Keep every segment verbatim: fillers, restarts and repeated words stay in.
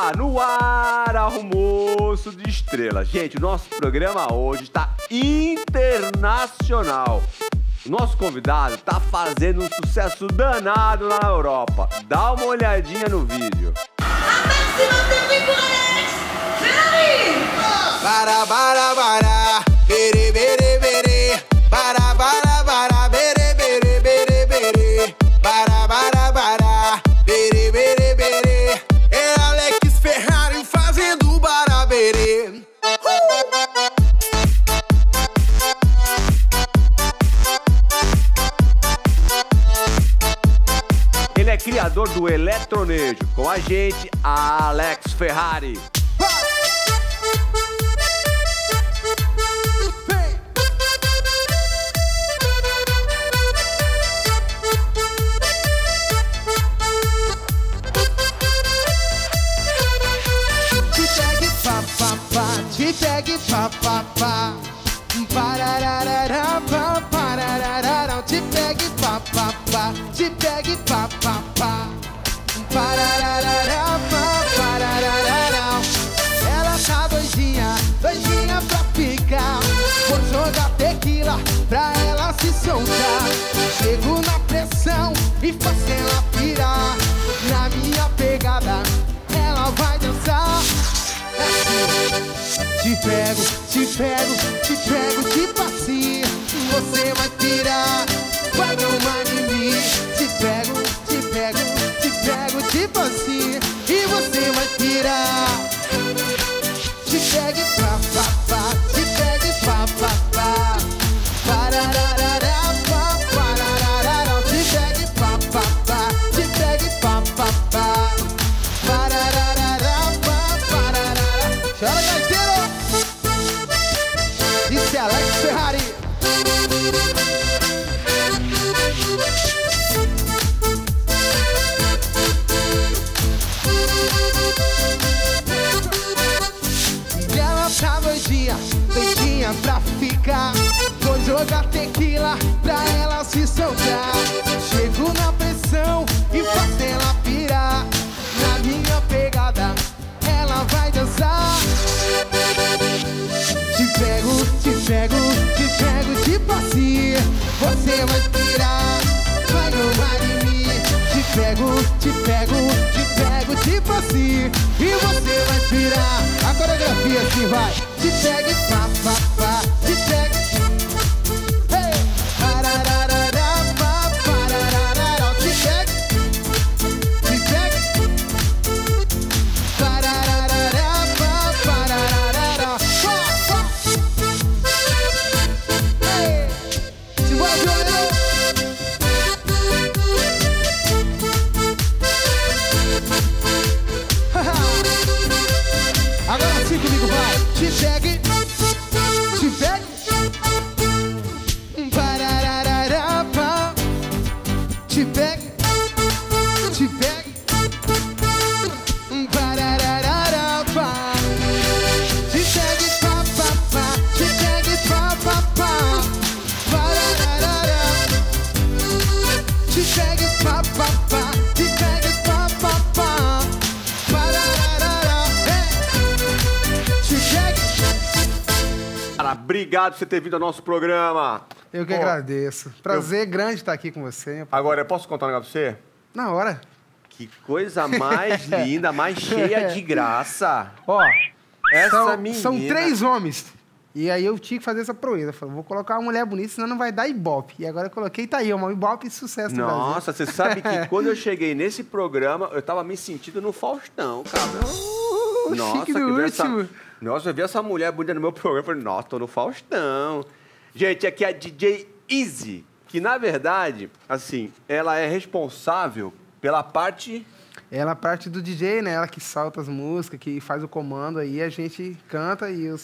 Está no ar, Almoço de Estrelas. Gente, o nosso programa hoje está internacional. O nosso convidado está fazendo um sucesso danado na Europa. Dá uma olhadinha no vídeo. A máxima tempo por Alex Ferrari! Para, para, para, bere, bere, bere. Para, para, para, bere, bere, bere, bere. Para, para, para, bere, bere, bere. É Alex Ferrari fazendo baraberê. Ele é criador do Eletronejo. Com a gente, Alex Ferrari. Te pegue pá, pá, pá. Parararará, pá, parararará. Te pegue pá, pá, pá. Te pegue pá, pá, pá. Parararará, pá, parararará. Ela tá doidinha, doidinha pra ficar. Vou jogar tequila pra ela se soltar. Chego na pressão e faço ela pirar. Na minha pegada, ela vai dançar. Te pego, te pego, te pego, te passinho. Você vai pirar, vai domar em mim. Te pego, te pego, te pego, te passinho. E você vai pirar. Te pegue pá, pá, pá. Te pegue pá, pá, pá. Parararará, pá, parararará. Te pegue pá, pá, pá. Te pegue pá, pá, pá. Parararará, pá, pararará. Chora, gaiteiro! Isso é Alex Ferrari. E ela tá doidinha, doidinha pra ficar. Vou jogar tequila pra ela se soltar. Chego na pressão e faço ela pirar. Na minha pegada, ela vai dançar. Te pego, te pego, te pego, te passinho. Você vai pirar, vai domar em mim. Te pego, te pego, te pego, te passinho. E você vai pirar. A coreografia assim vai. Te pegue, pá, pá, pá. Te pegue. Hey! Parararará, pá, parararará. Te pegue, te pegue. Parararará, pá, parararará. Pá, pá. Hey! Simbora, Joelho! Agora sim comigo, vai! Te pegue, te pegue. Parararará, pá. Te pegue, te pegue. Parararará, pá. Te pegue, pá, pá, pá. Te pegue, pá, pá, pá. Parararará. Te pegue, pá, pá, pá. Te pegue, pá, pá, pá. Parararará. Hey! Te pegue. Cara, obrigado por você ter vindo ao nosso programa. Eu que Pô, agradeço. Prazer grande estar aqui com você. meu pai. Agora, eu posso contar um negócio pra você? Na hora. Que coisa mais linda, mais cheia de graça. Ó, Essa são, menina. são três homens. E aí eu tinha que fazer essa proeza. Eu falei, vou colocar uma mulher bonita, senão não vai dar ibope. E agora eu coloquei, tá aí, uma ibope e sucesso no Brasil. Nossa, você sabe que quando eu cheguei nesse programa, eu tava me sentindo no Faustão, cara. Uh, Nossa, chique que do ver essa... último. Nossa, eu vi essa mulher bonita no meu programa, eu falei, nossa, tô no Faustão. Gente, aqui é a D J Easy, que na verdade, assim, ela é responsável pela parte... Ela é parte do D J, né? Ela que salta as músicas, que faz o comando aí, a gente canta e os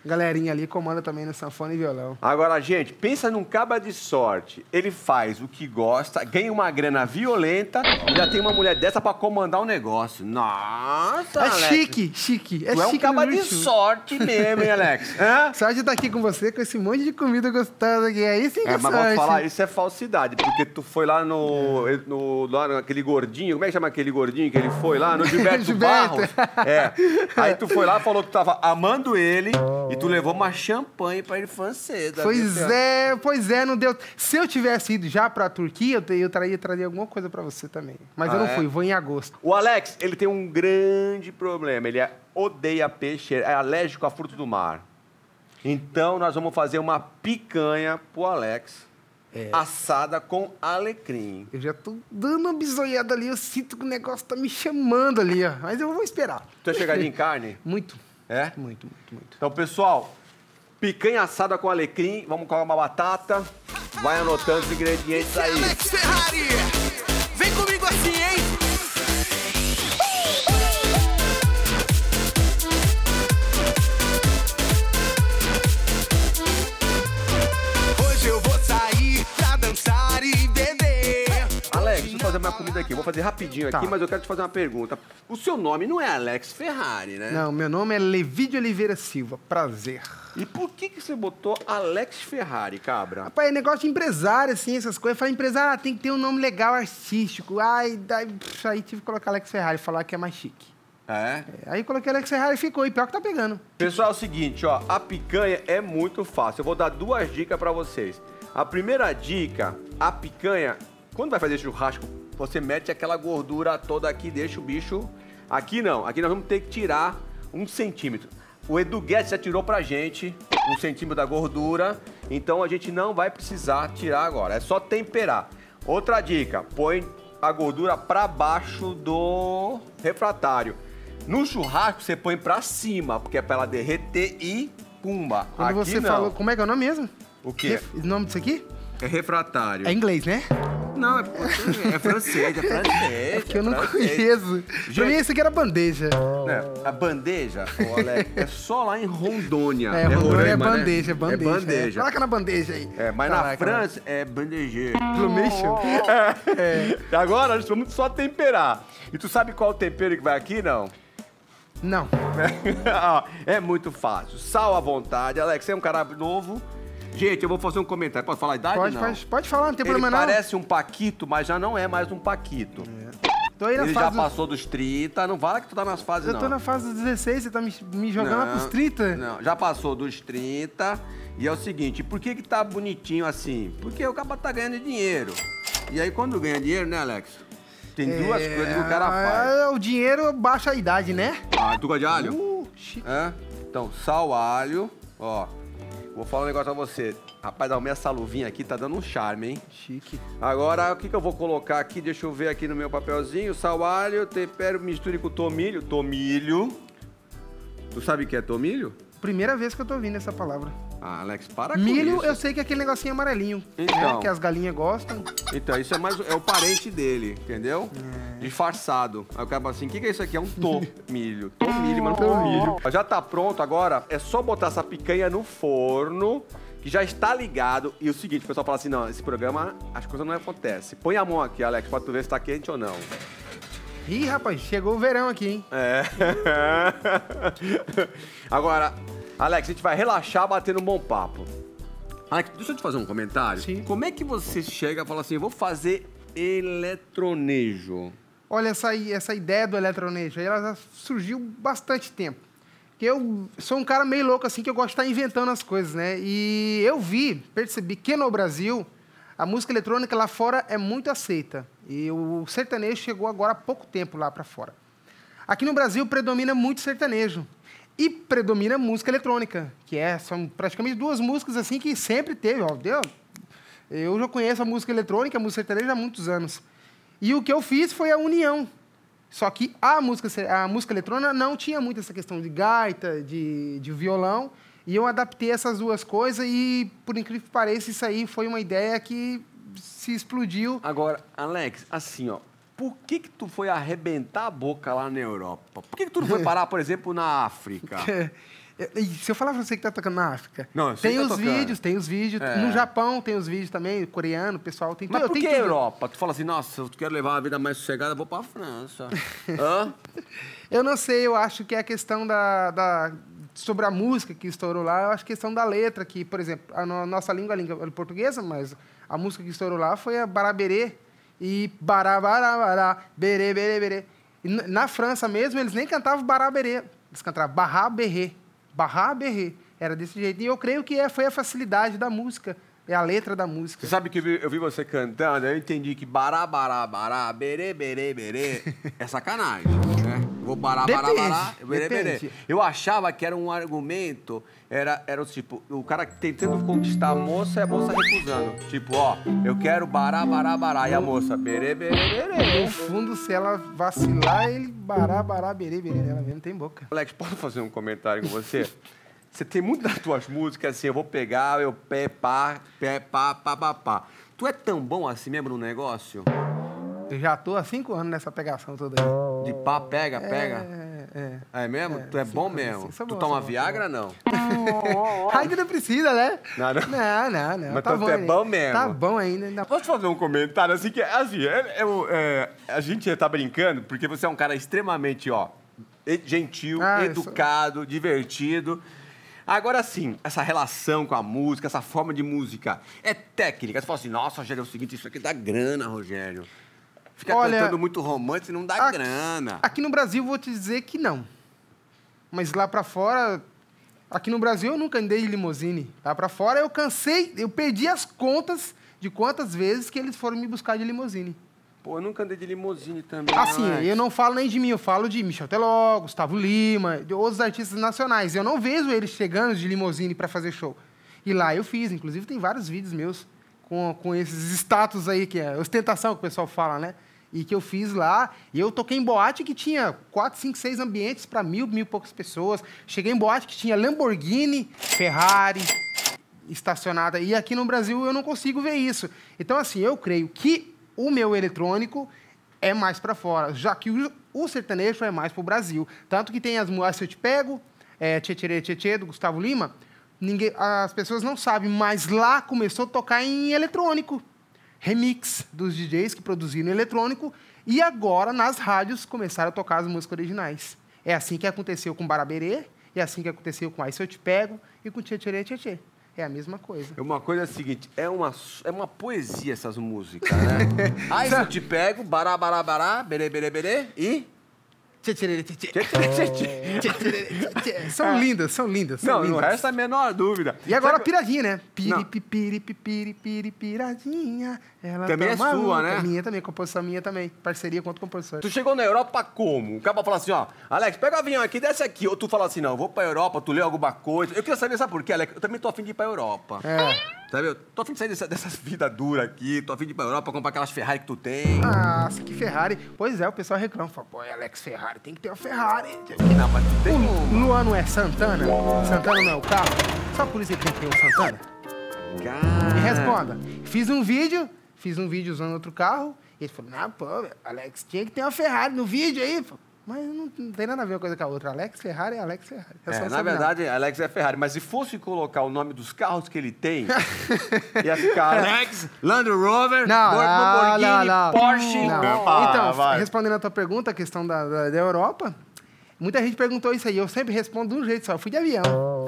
Galerinha ali comanda também no sanfone e violão. Agora, gente, pensa num cabra de sorte. Ele faz o que gosta, ganha uma grana violenta e já tem uma mulher dessa pra comandar o negócio. Nossa, É Alex. chique, chique. É Tu é um chique cabra no de último. sorte mesmo, hein, Alex? Hã? Sorte de estar aqui com você, com esse monte de comida gostosa aqui. Aí sim que É, é mas vou te sorte. falar, isso é falsidade, porque tu foi lá no, no lá naquele gordinho, como é que chama aquele gordinho que ele foi lá? No Gilberto, Gilberto. Barros. É. Aí tu foi lá, falou que tu tava amando ele e tu levou uma champanhe pra ele francesa. Pois é, pois é, não deu. Se eu tivesse ido já pra Turquia, eu, te- eu traria, traria alguma coisa pra você também. Mas Ah, eu não é? fui, vou em agosto. O Alex, ele tem um grande problema. Ele é- odeia peixe, é alérgico a frutos do mar. Então, nós vamos fazer uma picanha pro Alex, É. assada com alecrim. Eu já tô dando uma bisoiada ali, eu sinto que o negócio tá me chamando ali, ó. Mas eu vou esperar. Tu é chegadinho em carne? Muito, É? muito, muito, muito. Então, pessoal, picanha assada com alecrim, vamos colocar uma batata, vai anotando os ingredientes aí. Alex Ferrari, vem comigo assim, hein? Hoje eu vou sair pra dançar e beber. Alex, deixa eu fazer minha comida aqui. Vou fazer rapidinho aqui, Tá. mas eu quero te fazer uma pergunta. O seu nome não é Alex Ferrari, né? Não, meu nome é Levi de Oliveira Silva, prazer. E por que, que você botou Alex Ferrari, cabra? Rapaz, é negócio de empresário, assim, essas coisas. Fala, empresário, ah, tem que ter um nome legal, artístico. Ai, daí, pff, aí tive que colocar Alex Ferrari, falar que é mais chique. É? É, aí coloquei Alex Ferrari e ficou. E pior que tá pegando. Pessoal, é o seguinte, ó, a picanha é muito fácil. Eu vou dar duas dicas pra vocês. A primeira dica, a picanha, quando vai fazer churrasco, você mete aquela gordura toda aqui, deixa o bicho... Aqui não, aqui nós vamos ter que tirar um centímetro. O Edu Guedes já tirou pra gente um centímetro da gordura, então a gente não vai precisar tirar agora, é só temperar. Outra dica, põe a gordura pra baixo do refratário. No churrasco, você põe pra cima, porque é pra ela derreter e pumba. Quando Aqui você não. falou. Como é que é o nome mesmo? O quê? Ref- O nome disso aqui? É refratário. É inglês, né? Não, é, é francês, é francês. É porque eu não francês. conheço. Gente- Pra mim, esse aqui era bandeja. É, a bandeja, ô Alex, é só lá em Rondônia. É, Rondônia é Roraima, né? bandeja, bandeja. É bandeja. Coloca na bandeja aí. É, mas na Caraca, França é bandeja. Plumation? É. Agora nós vamos só temperar. E tu sabe qual o tempero que vai aqui, não? Não. Ah, é muito fácil. Sal à vontade. Alex, você é um cara novo. Gente, eu vou fazer um comentário. Posso falar a idade? Pode, não? pode, pode falar, não tem Ele problema não. parece um paquito, mas já não é mais um paquito. Tô aí na Ele fase já do- passou dos trinta. Não fala que tu tá nas fases, Eu não. tô na fase dos dezesseis, você tá me, me jogando lá pros trinta? Não, já passou dos trinta. E é o seguinte, por que que tá bonitinho assim? Porque o cara tá ganhando dinheiro. E aí, quando ganha dinheiro, né, Alex? Tem duas É, coisas que o cara faz. ah, O dinheiro baixa a idade, né? Ah, tu gosta de alho? Uh, chique. É? Então, sal, alho. Ó, vou falar um negócio pra você. Rapaz, arrumei essa luvinha aqui, tá dando um charme, hein? Chique. Agora, o que que eu vou colocar aqui? Deixa eu ver aqui no meu papelzinho. Sal, alho, tempero, misture com tomilho. Tomilho. Tu sabe o que é tomilho? Primeira vez que eu tô ouvindo essa palavra. Ah, Alex, para com Milho, isso. eu sei que é aquele negocinho amarelinho. Então. Né? Que as galinhas gostam. Então, isso é mais é o parente dele, entendeu? Disfarçado. Aí o cara fala assim, o que, que é isso aqui? É um tomilho. Tomilho, mas não tomilho. Já tá pronto agora, é só botar essa picanha no forno, que já está ligado. E o seguinte, o pessoal fala assim, não, esse programa, as coisas não acontecem. Põe a mão aqui, Alex, pra tu ver se tá quente ou não. Ih, rapaz, chegou o verão aqui, hein? É. Agora, Alex, a gente vai relaxar batendo um bom papo. Alex, deixa eu te fazer um comentário. Sim. Como é que você chega e fala assim, eu vou fazer eletronejo? Olha, essa, i- essa ideia do eletronejo, aí ela já surgiu bastante tempo. Porque eu sou um cara meio louco, assim, que eu gosto de estar inventando as coisas, né? E eu vi, percebi que no Brasil, a música eletrônica lá fora é muito aceita. E o sertanejo chegou agora há pouco tempo lá para fora. Aqui no Brasil predomina muito sertanejo. E predomina música eletrônica, que é, são praticamente duas músicas assim que sempre teve. Ó, deu, eu já conheço a música eletrônica, a música sertaneja há muitos anos. E o que eu fiz foi a união. Só que a música, se- a música eletrônica não tinha muito essa questão de gaita, de, de violão. E eu adaptei essas duas coisas e, por incrível que pareça, isso aí foi uma ideia que se explodiu. Agora, Alex, assim, ó, por que que tu foi arrebentar a boca lá na Europa? Por que que tu não foi parar, por exemplo, na África? E se eu falar pra você que tá tocando na África, Não, eu sei tem que os tá tocando. vídeos, tem os vídeos. É. No Japão tem os vídeos também, coreano, pessoal tem Mas tudo. por que tem tudo. Europa? Tu fala assim, nossa, eu quero levar uma vida mais sossegada, vou pra França. Hã? Eu não sei, eu acho que é a questão da, da- sobre a música que estourou lá, eu acho que é questão da letra, que, por exemplo, a no- nossa língua é a língua portuguesa, mas a música que estourou lá foi a Baraberê e Bará, Bará, Bará, Berê, Berê, Berê. E n- na França mesmo, eles nem cantavam Baraberê, eles cantavam Barrá, Berrê, Barrá, Berrê. Era desse jeito. E eu creio que é- foi a facilidade da música, é a letra da música. Você sabe que eu vi, eu vi você cantando, eu entendi que bará, bará, bará, berê, berê, berê, é sacanagem, né? Vou bará, bará, Depende, bará, berê, berê. depende. Eu achava que era um argumento, era, era o tipo, o cara tentando conquistar a moça e a moça recusando. Tipo, ó, eu quero bará, bará, bará, e a moça, berê, berê, berê. No fundo, se ela vacilar, ele Bará, Bará, Berê, Berê nela mesmo, tem boca. Alex, posso fazer um comentário com você? Você tem muito das tuas músicas, assim, eu vou pegar, eu pé, pá, pé, pá, pá, pá, pá. Tu é tão bom assim mesmo no negócio? Eu já tô há cinco anos nessa pegação toda aí. De pá, pega, pega? É, é. É mesmo? É, tu é sim, bom sim, mesmo? sim, sou tu bom, toma sou bom, Viagra, não? Ainda não precisa, né? Não, não. Não, não, não. Mas tá tu bom é ainda. bom mesmo. Tá bom ainda. ainda... Posso fazer um comentário assim que, assim, é, é, o- é, a gente tá brincando porque você é um cara extremamente, ó, e- gentil, Ah, eu educado, divertido. Agora sim, essa relação com a música, essa forma de música, é técnica. Você fala assim, nossa, Rogério, é o seguinte, isso aqui dá grana, Rogério. Fica Olha, cantando muito romance, não dá aqui- grana. Aqui no Brasil, vou te dizer que não. Mas lá pra fora... Aqui no Brasil, eu nunca andei de limusine. Lá pra fora, eu cansei... Eu perdi as contas de quantas vezes que eles foram me buscar de limusine. Pô, eu nunca andei de limusine também. Assim, Alex. eu não falo nem de mim, eu falo de Michel Teló, Gustavo Lima, de outros artistas nacionais. Eu não vejo eles chegando de limusine para fazer show. E lá eu fiz, inclusive tem vários vídeos meus com, com esses status aí, que é ostentação que o pessoal fala, né? E que eu fiz lá. E eu toquei em boate que tinha quatro, cinco, seis ambientes para mil, mil e poucas pessoas. Cheguei em boate que tinha Lamborghini, Ferrari estacionada. E aqui no Brasil eu não consigo ver isso. Então, assim, eu creio que o meu eletrônico é mais para fora, já que o, o sertanejo é mais para o Brasil. Tanto que tem as músicas Se Eu Te Pego, é, Tchê Tchê Tchê Tchê, do Gustavo Lima, ninguém, as pessoas não sabem, mas lá começou a tocar em eletrônico. Remix dos D Js que produziram eletrônico e agora nas rádios começaram a tocar as músicas originais. É assim que aconteceu com Baraberê, é assim que aconteceu com Aí Se Eu Te Pego e com Tchê Tchê Tchê Tchê. É a mesma coisa. Uma coisa é a seguinte, é uma, é uma poesia essas músicas, né? Aí se eu te pego, bará, bará, bará, berê, berê, berê, e... Tchê Tchê Tchê Tchê. Tchê, tchê, tchê, tchê. Tchê, tchê, tchê, tchê. São lindas, são lindas. São Não, não lindas. resta a menor dúvida. E agora a Sabe- piradinha, né? Piri, Não. pipiri, pipiri, piri, piradinha. Ela Também tá é sua, maluca. né? Minha também, composição minha também. Parceria com outro compositor. Tu chegou na Europa como? O cara fala assim, ó, Alex, pega o avião aqui, desce aqui. Ou tu fala assim, não, eu vou pra Europa, tu leu alguma coisa. Eu queria saber, sabe por quê, Alex? Eu também tô afim de ir pra Europa. É. Sabe? Eu tô afim de sair dessa, dessas vidas duras aqui, tô afim de ir pra Europa, comprar aquelas Ferrari que tu tem. Nossa, que Ferrari. Pois é, o pessoal reclama. Fala, pô, é Alex Ferrari, tem que ter uma Ferrari. Não, mas tu tem O uma. Luan não é Santana? Santana não é o carro? Só por isso ele tem que ter um Santana? Cara... Me responda. Fiz um vídeo, fiz um vídeo usando outro carro. E ele falou, não, pô, Alex, tinha que ter uma Ferrari no vídeo aí. Mas não, não tem nada a ver uma coisa com a outra. Alex Ferrari é Alex Ferrari. É só É, na saber verdade, Alex é Ferrari, mas se fosse colocar o nome dos carros que ele tem, ia ficar Alex, Land Rover, Não, não, Lamborghini, não, não. Porsche. Não. Ah, Então, vai. respondendo a tua pergunta, a questão da, da, da Europa, muita gente perguntou isso aí. Eu sempre respondo de um jeito só. Eu fui de avião.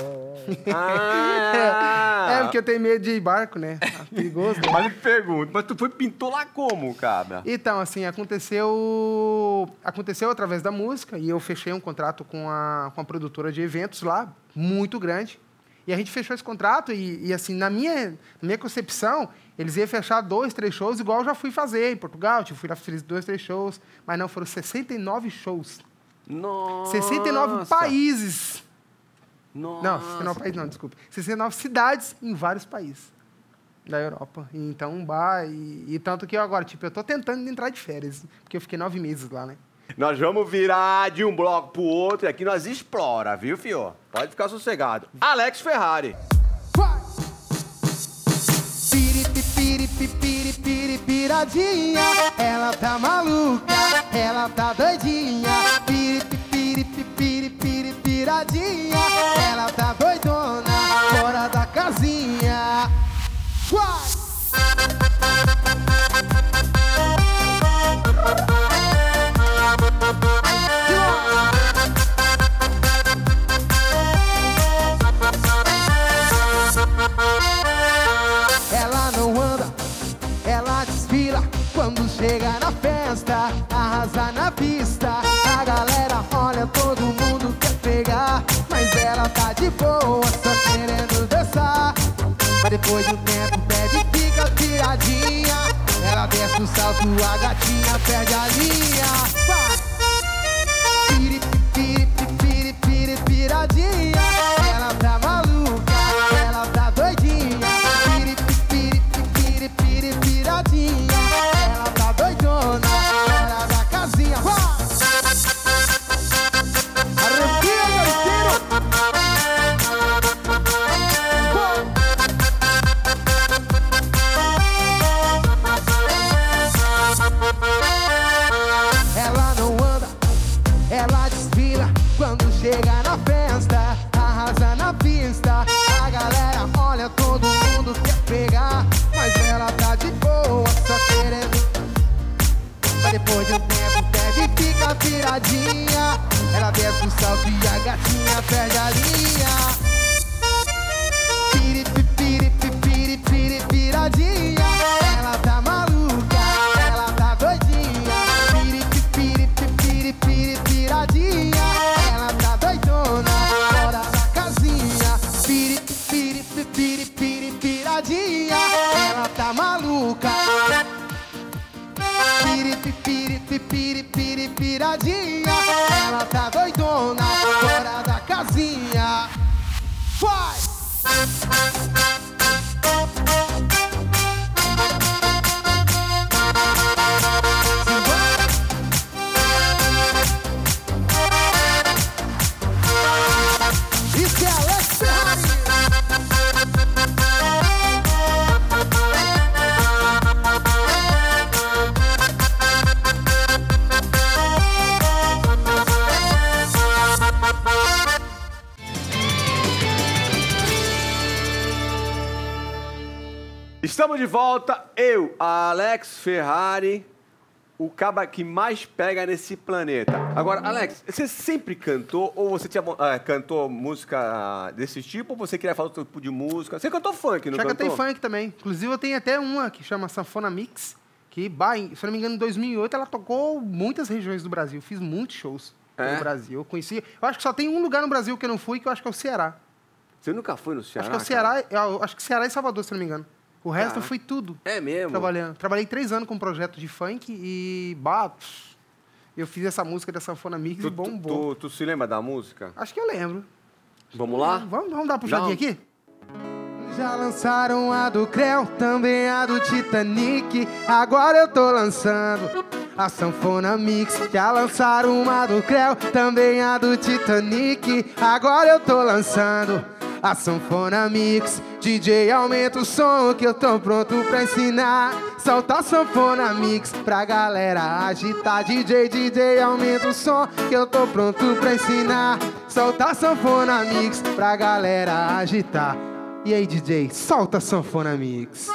Ah. É, porque eu tenho medo de ir barco, né? Ah, perigoso, né? Mas eu te pergunto, mas tu foi pintou lá como, cara? Então, assim, aconteceu aconteceu através da música e eu fechei um contrato com a, com a produtora de eventos lá, muito grande. E a gente fechou esse contrato e, e assim, na minha, na minha concepção, eles iam fechar dois, três shows, igual eu já fui fazer em Portugal. Eu fui lá, fiz dois, três shows, mas não, foram sessenta e nove shows. Nossa. sessenta e nove países. Nossa. Não, sessenta e nove países não, desculpa. sessenta e nove cidades em vários países da Europa. E então, bah, e, e tanto que eu agora, tipo, eu tô tentando entrar de férias, porque eu fiquei nove meses lá, né? Nós vamos virar de um bloco pro outro e aqui nós explora, viu, fio? Pode ficar sossegado. Alex Ferrari. Piri, piri, piri, piri, piradinha. Ela tá maluca, ela tá doidinha. Piri, piri, piri, piri, piradinha. piradinha. Ela tá doidona, fora da casinha. Vai! Ela não anda, ela desfila. Quando chega na festa, arrasa na pista. A galera olha, todo mundo quer pegar, mas ela tá de boa, só querendo dançar. Mas depois de um tempo bebe e fica piradinha. Ela desce o salto, a gatinha perde a linha. Vai! Piri, piri, piri, piri, piradinha. Ela tá maluca, ela tá doidinha. Piri, piri, piri, piri, piradinha. Ela tá doidona, fora da casinha. Vai! Arrepia, gaiteiro! Ela não anda, ela desfila. Quando chega na festa, arrasa na pista. A galera olha, todo mundo quer pegar, mas ela tá de boa, só querendo. Mas depois de um tempo bebe e fica piradinha. Ela desce o salto e a gatinha perde a linha. Piri, piri, piri, piri, piradinha. Ela tá maluca, ela tá doidinha. Piri, piri, piri, piri, piradinha. Ela tá doidona, fora da casinha. Piri, piri, piri, piri, piradinha. Ela tá maluca. Piri, piri, piri, piri, piradinha. Ela tá doidona, fora da casinha. Vai! Isso é Alex Ferrari. Estamos de volta, eu, Alex Ferrari, o caba que mais pega nesse planeta. Agora, Alex, você sempre cantou ou você tinha, uh, cantou música desse tipo ou você queria falar outro tipo de música? Você cantou funk, não Já cantou? cantei funk também. Inclusive, eu tenho até uma que chama Sanfona Mix, que, bah, em- se eu não me engano, em dois mil e oito, ela tocou muitas regiões do Brasil. Fiz muitos shows É? no Brasil. Eu conheci... Eu acho que só tem um lugar no Brasil que eu não fui, que eu acho que é o Ceará. Você nunca foi no Ceará? acho que é o cara? Ceará... Eu acho que Ceará e Salvador, se eu não me engano. O resto Ah. eu fui tudo. É mesmo? Trabalhando. Trabalhei três anos com um projeto de funk e, bah, pff, eu fiz essa música da Sanfona Mix Tu, e tu, bombou. tu, tu se lembra da música? Acho que eu lembro. Vamos lá? Vamos, vamos dar uma puxadinha Não. aqui? Já lançaram a do Creu, também a do Titanic. Agora eu tô lançando a Sanfona Mix. Já lançaram uma do Creu, também a do Titanic. Agora eu tô lançando a Sanfona Mix. D J, aumenta o som que eu tô pronto pra ensinar. Solta a Sanfona Mix pra galera agitar. D J, D J, aumenta o som que eu tô pronto pra ensinar. Solta a Sanfona Mix pra galera agitar. E aí, D J, solta a Sanfona Mix.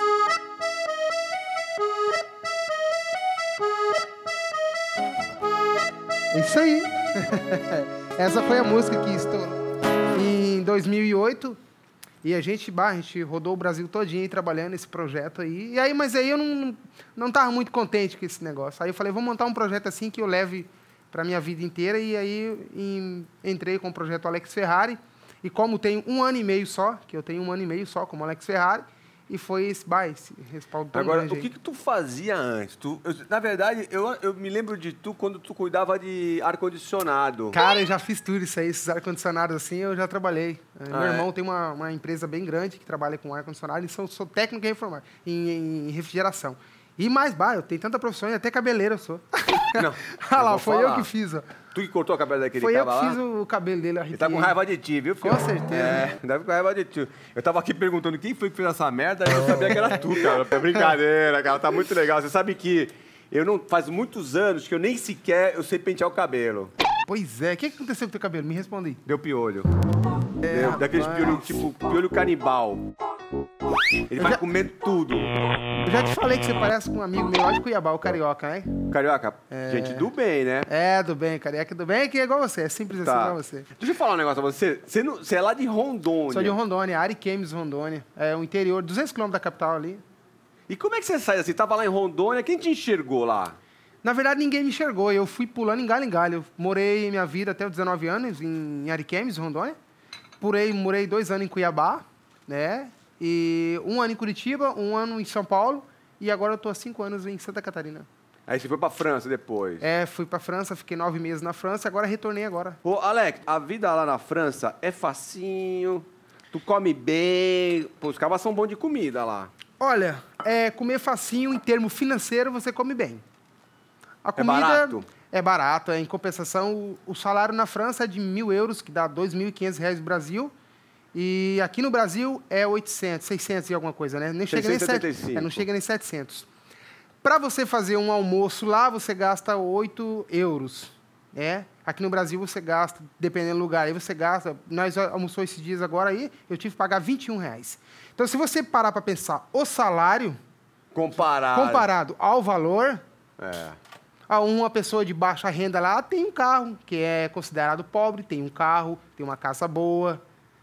É isso aí. Essa foi a música que estourou em dois mil e oito. E a gente, bah, a gente rodou o Brasil todinho aí trabalhando nesse projeto aí. E aí, mas aí eu não, não tava muito contente com esse negócio. Aí eu falei, vou montar um projeto assim que eu leve para minha vida inteira. E aí em, entrei com o projeto Alex Ferrari. E como tenho um ano e meio só, que eu tenho um ano e meio só como Alex Ferrari, e foi esse, bah, esse respaldo tão Agora, grande o aí. que, que tu fazia antes? Tu, eu- na verdade, eu, eu me lembro de tu quando tu cuidava de ar-condicionado. Cara, eu já fiz tudo isso aí, esses ar-condicionados assim, eu já trabalhei. Eh, Meu Ah, é? irmão tem uma, uma empresa bem grande que trabalha com ar-condicionado e sou, sou técnico em, reforma- em, em refrigeração. E mais, bah, eu tenho tanta profissão, e até cabeleiro eu sou. Não, Ah eu lá, vou foi falar. eu que fiz, ó. Tu que cortou a cabelo daquele Foi eu cara que lá? fiz o cabelo dele, Ele tá com arrepiei. raiva de ti, viu, filho? Com certeza. É, deve com raiva de ti. Eu tava aqui perguntando quem foi que fez essa merda e eu sabia que era tu, cara. É brincadeira, cara. Tá muito legal. Você sabe que eu não... Faz muitos anos que eu nem sequer eu sei pentear o cabelo. Pois é, o que que aconteceu com o teu cabelo? Me responde. Deu piolho. É, Deu, daqueles rapaz. piolho, tipo, piolho canibal. Ele vai já- comendo tudo. Eu já te falei que você parece com um amigo meu lá de Cuiabá, o Carioca, né? Carioca, gente do bem, né? É, do bem, Carioca do bem, que é igual você, é simples assim Tá. igual você. Deixa eu falar um negócio pra você. Você, não, você é lá de Rondônia. Sou de Rondônia, Ariquemes, Rondônia. É o interior, duzentos quilômetros da capital ali. E como é que você sai assim? Tava lá em Rondônia, quem te enxergou lá? Na verdade, ninguém me enxergou. Eu fui pulando em galho em galho. Eu morei minha vida até os dezenove anos em Ariquemes, Rondônia. Pulei, morei dois anos em Cuiabá, né? E um ano em Curitiba, um ano em São Paulo. E agora eu tô há cinco anos em Santa Catarina. Aí você foi pra França depois. É, fui pra França, fiquei nove meses na França, agora retornei agora. Ô, Alex, a vida lá na França é facinho, tu come bem. Pô, os caras são bons de comida lá. Olha, é, comer facinho em termo financeiro, você come bem. A É comida barato? é barato. Em compensação, o, o salário na França é de mil euros, que dá dois mil e quinhentos reais no Brasil. E aqui no Brasil é oitocentos, seiscentos e alguma coisa, né? Nem chega nem seiscentos e setenta e sete- cinco. é, não chega nem setecentos. Para você fazer um almoço lá, você gasta oito euros. É? Aqui no Brasil você gasta, dependendo do lugar, aí você gasta. Nós almoçamos esses dias agora aí, eu tive que pagar vinte e um reais. Então, se você parar para pensar o salário Comparado. comparado ao valor, É. a uma pessoa de baixa renda lá tem um carro, que é considerado pobre, tem um carro, tem uma casa boa.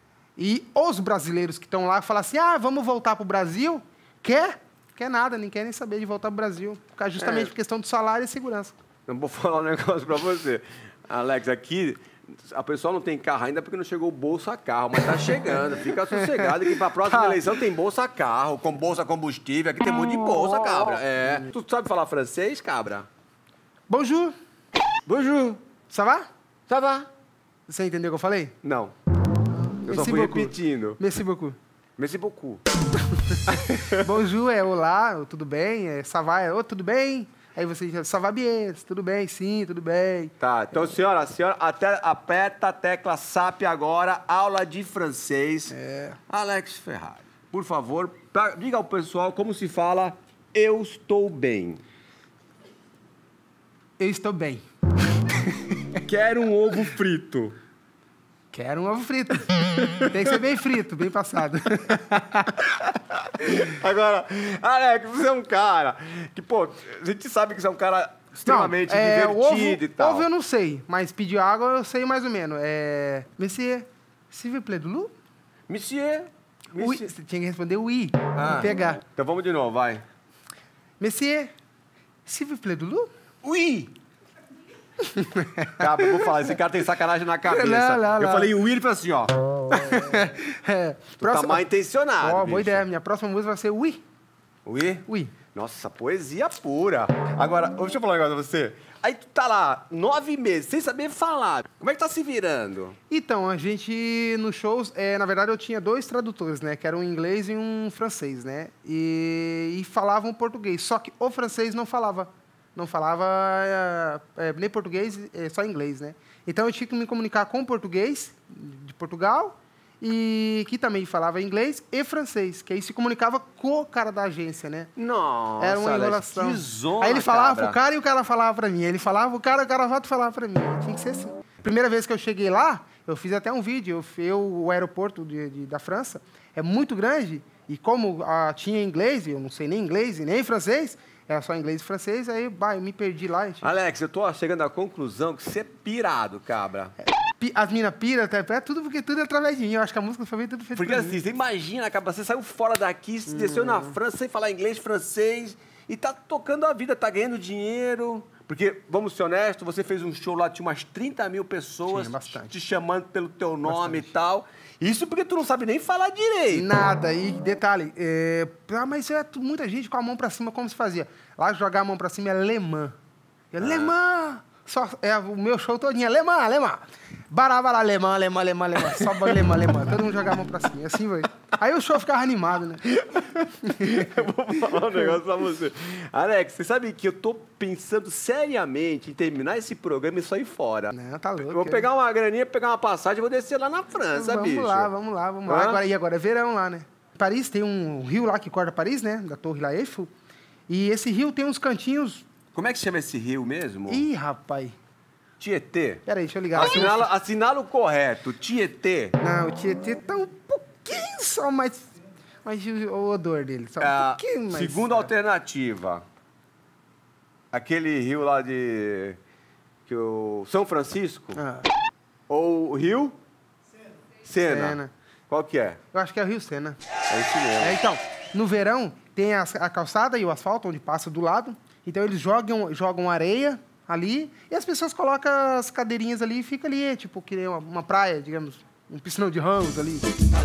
E os brasileiros que estão lá falam assim, ah, vamos voltar para o Brasil? Quer? Quer nada, nem quer nem saber de voltar para o Brasil. Por causa- Justamente É. por questão de salário e segurança. Eu vou falar um negócio pra você. Alex, aqui, a pessoa não tem carro ainda porque não chegou o Bolsa Carro, mas tá chegando. Fica sossegado que pra próxima Tá. eleição tem Bolsa Carro, com Bolsa Combustível. Aqui tem muito de bolsa, cabra. É. Tu sabe falar francês, cabra? Bonjour, Bonjour. ça va? Ça va? Você entendeu o que eu falei? Não. Eu só Merci fui beaucoup. repetindo. Merci beaucoup. Merci beaucoup. Bonjour é olá, tudo bem? É, ça va é ô, tudo bem? Aí você diz, ça va bien, tudo bem? Sim, tudo bem. Tá, então, senhora, a senhora até aperta a tecla S A P agora, aula de francês. É. Alex Ferrari, por favor, pra- diga ao pessoal como se fala eu estou bem. Eu estou bem. Quero um ovo frito. Quero um ovo frito. Tem que ser bem frito, bem passado. Agora, Alex, você é um cara que, pô, a gente sabe que você é um cara extremamente Não, é, o divertido ovo, e tal. Ovo eu não sei, mas pedir água eu sei mais ou menos. É... Monsieur, s'il vous plaît, de l'eau? Monsieur, Oui. monsieur. Você tinha que responder oui. Ah. E pegar. Então vamos de novo, vai. Monsieur, s'il vous plaît, de l'eau? Ui! Cara, eu vou falar, esse cara tem sacanagem na cabeça. Não, não, eu não. falei ui, ele falou assim, ó. É, Tu tá próxima- mal intencionado, Ó, boa bicho. ideia. Minha próxima música vai ser oui. Ui? Oui. Nossa, poesia pura. Agora, deixa eu falar um negócio pra você. Aí tu tá lá, nove meses, sem saber falar. Como é que tá se virando? Então, a gente, nos shows, é, na verdade, eu tinha dois tradutores, né? Que eram um inglês e um francês, né? E, e falavam português. Só que o francês não falava. Não falava é, é, nem português, é, só inglês, né? Então, eu tinha que me comunicar com o português de Portugal e que também falava inglês e francês, que aí se comunicava com o cara da agência, né? Nossa, Era uma Alex, enrolação. que zona, Aí ele falava cabra. pro cara e o cara falava pra mim. Aí ele falava o cara, o cara volta falava pra mim. Tinha que ser assim. Primeira vez que eu cheguei lá, eu fiz até um vídeo. Eu, eu o aeroporto de, de- da França é muito grande e como ah, tinha inglês, e eu não sei nem inglês e nem francês, era só inglês e francês, aí bah, eu me perdi lá. gente. Alex, eu tô chegando à conclusão que você é pirado, cabra. Pi- As minas pira, até, é tudo porque tudo é através de mim. Eu acho que a música foi feita tudo feito Porque por assim, mim. você imagina, cabra, você saiu fora daqui, se desceu na França sem falar inglês, francês, e tá tocando a vida, tá ganhando dinheiro. Porque, vamos ser honestos, você fez um show lá, tinha umas trinta mil pessoas Tinha bastante. te chamando pelo teu nome e tal. Isso porque tu não sabe nem falar direito. Nada. E detalhe, é, ah, mas é tu- muita gente com a mão pra cima, como se fazia? Lá jogar a mão pra cima é alemã. É alemã! Só, é, o meu show todinho é alemã, alemã. Barava lá, alemã, alemã, alemã, alemã. Só alemã, alemã. Todo mundo jogava a mão pra cima. E assim vai. Aí o show ficava animado, né? Eu vou falar um negócio pra você. Alex, você sabe que eu tô pensando seriamente em terminar esse programa e sair fora. Não, tá louco. Eu vou pegar uma graninha, pegar uma passagem e vou descer lá na França, Vamos bicho. lá, vamos lá, vamos lá. Hã? Agora, e agora é verão lá, né? Paris tem um rio lá que corta Paris, né? Da Torre La Eiffel. E esse rio tem uns cantinhos... Como é que chama esse rio mesmo? Ih, rapaz. Tietê. Pera aí, deixa eu ligar. aqui. Assinala, assinala o correto. Tietê. Não, o Tietê tá um pouquinho só mais... mais o odor dele, só um É, pouquinho mais... segunda alternativa. Aquele rio lá de... Que o São Francisco? Ah, Ou o rio? Sena. Sena. Sena. Qual que é? eu acho que é o Rio Sena. É isso mesmo. É, então, no verão, tem a, a calçada e o asfalto, onde passa do lado. Então, eles jogam, jogam areia ali e as pessoas colocam as cadeirinhas ali e fica ali, é, tipo, que nem uma, uma praia, digamos, um piscinão de ramos ali.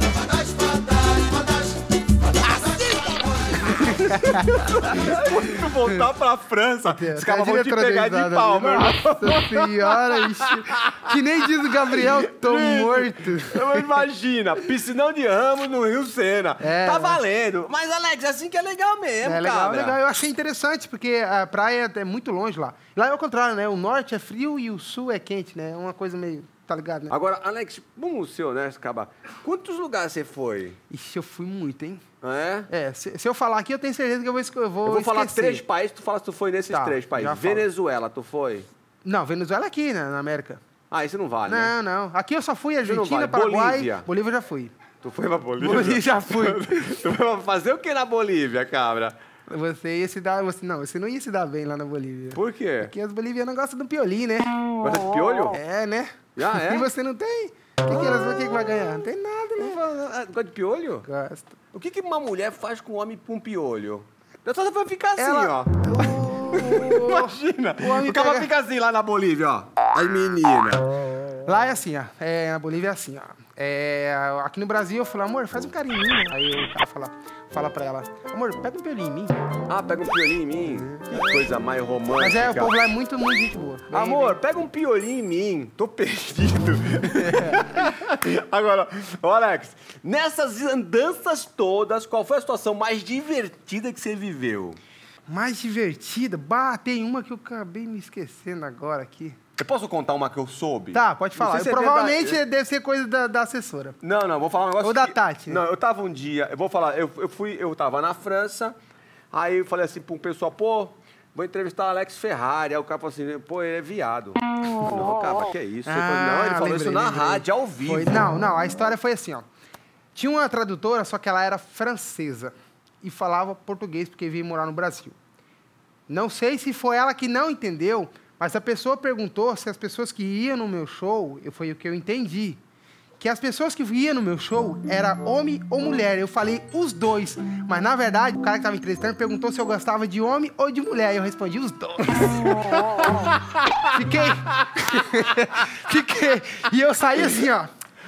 Se tu voltar pra França, os caras vão te Diretora pegar de deslizada pau, ali. meu irmão. Nossa senhora, ixi. Que nem diz o Gabriel, tô morto. Imagina, piscinão de ramos no Rio Sena. É, tá né? valendo. Mas, Alex, é assim que é legal mesmo, É legal, cara. legal. Eu achei interessante, porque a praia é muito longe lá. Lá é o contrário, né? O norte é frio e o sul é quente, né? É uma coisa meio... Tá ligado, né? Agora, Alex, vamos ser honesto, Caba. Quantos lugares você foi? Ixi, eu fui muito, hein? É? É, se, se eu falar aqui, eu tenho certeza que eu vou, esco- eu vou Eu vou falar esquecer. três países, tu fala se tu foi nesses Tá, três já países. falo. Venezuela, tu foi? Não, Venezuela é aqui, né? Na América. Ah, isso não vale, né? Não, não. Aqui eu só fui não Argentina, vai. Paraguai... Bolívia. Bolívia eu já fui. Tu foi pra Bolívia? Bolívia já fui. Tu foi pra fazer o que na Bolívia, cabra? Você ia se dar... Você, não, você não ia se dar bem lá na Bolívia. Por quê? Porque os bolivianos gostam do piolim, né? Gosta de piolho? É, né? Ah, é? E você não tem? O que, que elas vão que vai ganhar? Não tem nada, né? Gosta de piolho? Gosta. O que, que uma mulher faz com um homem com piolho? Eu só vai ficar assim, Ela- ó. O- Imagina. o homem O cara pega- fica assim lá na Bolívia, ó. As meninas. Lá é assim, ó. É, na Bolívia é assim, ó. É, aqui no Brasil eu falo, amor, faz um carinho em mim. Aí o cara fala, fala pra ela, amor, pega um piolinho em mim. Ah, pega um piolinho em mim. Que coisa mais romântica. Mas é, o povo lá é muito, muito gente boa. Bem, Amor, pega um piolinho em mim. Tô perdido. Agora, ô Alex, nessas andanças todas, qual foi a situação mais divertida que você viveu? mais divertida? Bah, tem uma que eu acabei me esquecendo agora aqui. Eu posso contar uma que eu soube? Tá, pode Não falar. sei se é Provavelmente verdade. deve ser coisa da, da assessora. Não, não, vou falar um negócio. Ou da que- Tati, né? Não, eu tava um dia, eu vou falar, eu, eu fui, eu tava na França, aí eu falei assim pra um pessoal, pô, vou entrevistar o Alex Ferrari. Aí o cara falou assim, pô, ele é viado. Não, cara, que é isso? Eu falei, não, ele falou lembrei, isso na lembrei. rádio, ao vivo. Foi- não, não, a história foi assim, ó. Tinha uma tradutora, só que ela era francesa e falava português porque veio morar no Brasil. Não sei se foi ela que não entendeu, mas a pessoa perguntou se as pessoas que iam no meu show, eu- foi o que eu entendi, que as pessoas que iam no meu show era homem ou mulher. Eu falei os dois, mas na verdade o cara que estava entrevistando perguntou se eu gostava de homem ou de mulher. E eu respondi os dois. Fiquei. Fiquei. E eu saí assim, ó.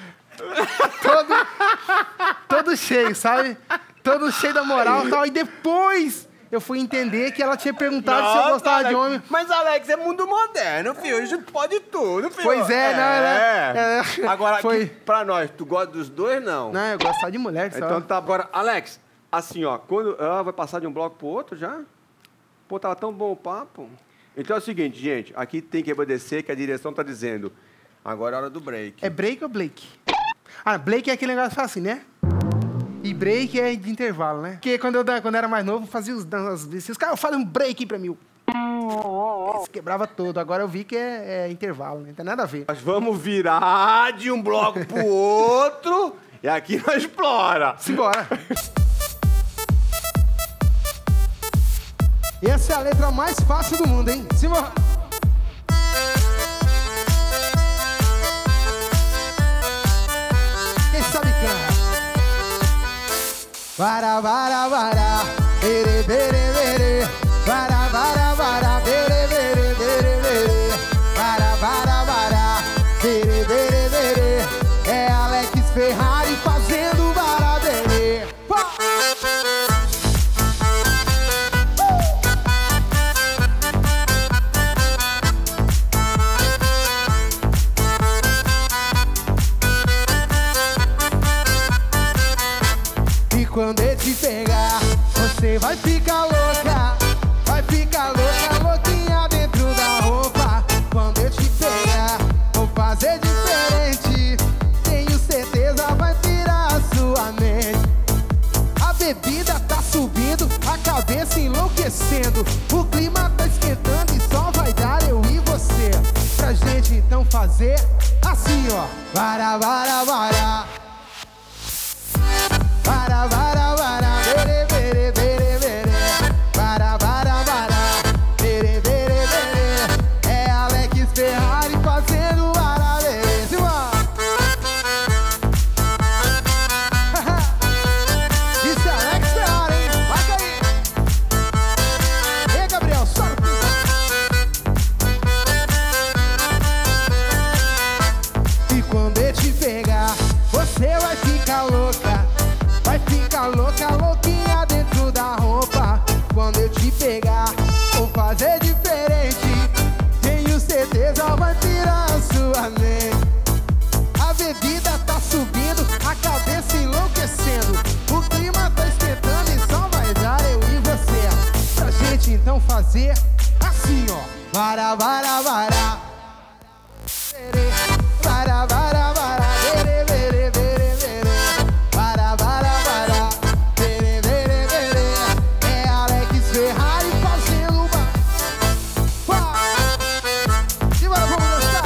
Todo, todo cheio, sabe? Todo cheio da moral e tal. E depois eu fui entender que ela tinha perguntado se eu Nossa, gostava de Alex, homem. Mas, Alex, é mundo moderno, filho. A gente pode tudo, filho. Pois é, não, né? É. Agora, Foi. aqui, pra nós, tu gosta dos dois, não? Não, eu gosto só de mulher, só. Então tá, agora, Alex, assim, ó, quando. Ah, vai passar de um bloco pro outro já? Pô, tava tão bom o papo. Então é o seguinte, gente, aqui tem que obedecer que a direção tá dizendo. Agora é hora do break. É break ou Blake? Ah, Blake é aquele negócio que fala assim, né? E break é de intervalo, né? Porque quando eu, quando eu era mais novo, eu fazia os danças. Os caras fazem um break pra mim. Isso quebrava todo. Agora eu vi que é, é intervalo, né? Não tem nada a ver. Nós vamos virar de um bloco pro outro e aqui nós explora. Simbora. Essa é a letra mais fácil do mundo, hein? Simbora. Quem sabe canta. Vara, vara, vara, bere, bere, bere. Vara, vara, vara, bere, bere, bere, bere. Vara, vara, vara, bere, bere, bere. É Alex Ferrari fazendo vara, bere. E quando ele te pegar, você vai ficar louco. fazer assim, ó. Vara, vara, vara. Vara, vara, vara. Vere, vere, vere, vere. Vara, vara, vara. Vere, vere, vere. É Alex Ferrari fazendo vara, vere. Simão. Isso é Alex Ferrari, hein? Vai cair. Ei, Gabriel, solta. E quando eu te pegar, você vai ficar louca. Vai ficar louca, louquinha dentro da roupa. Quando eu te pegar, vou fazer diferente. Tenho certeza vai tirar a sua mente. A bebida tá subindo, a cabeça enlouquecendo. O clima tá esquentando e só vai dar eu e você. Pra gente então fazer assim, ó. Vara, vara, vara. Vara, vara, vara. Vere, vere, vere, vere. Vara, vara, vara. Vere, vere, vere. É Alex Ferrari fazendo uma... E bora, vamos dançar.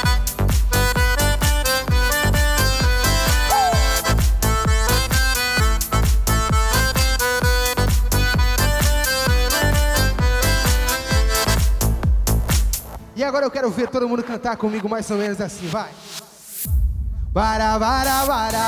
E agora eu quero ver todo mundo cantar comigo mais ou menos assim, vai. Vara, vara, vara.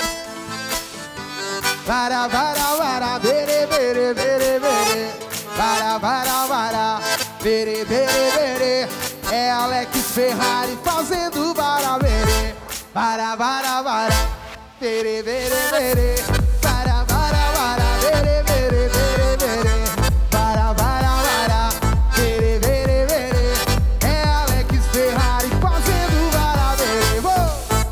Vara, vara, vara. Vere, vere, vere, vere. Vara, vara, vara. Vere, vere, vere. É Alex Ferrari fazendo vara, vere. Vara, vara, vara. Vere, vere, vere. Vara, vara, vara. Vere, vere, vere, vere. Vara, vara, vara. Vere, vere, vere. É Alex Ferrari fazendo vara, vere. Vou!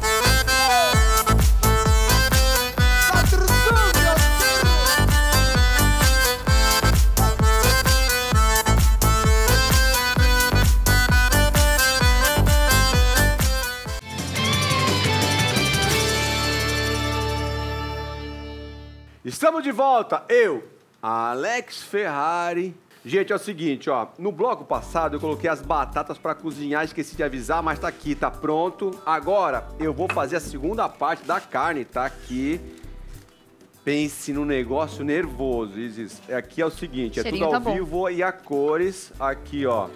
Estamos de volta, eu, Alex Ferrari. Gente, é o seguinte, ó, no bloco passado eu coloquei as batatas pra cozinhar, esqueci de avisar, mas tá aqui, tá pronto. Agora eu vou fazer a segunda parte da carne, tá aqui. Pense no negócio nervoso, Isis. Aqui é o seguinte, é Cheirinho tudo ao tá bom. vivo e a cores, aqui, ó.